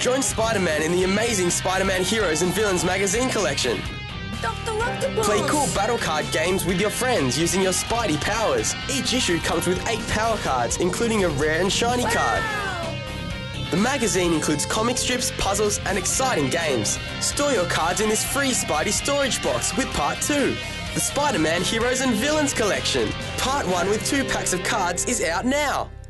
Join Spider-Man in the amazing Spider-Man Heroes and Villains magazine collection. Dr. Octopus! Play cool battle card games with your friends using your Spidey powers. Each issue comes with 8 power cards, including a rare and shiny card. The magazine includes comic strips, puzzles, and exciting games. Store your cards in this free Spidey storage box with Part 2, the Spider-Man Heroes and Villains collection. Part 1 with 2 packs of cards is out now.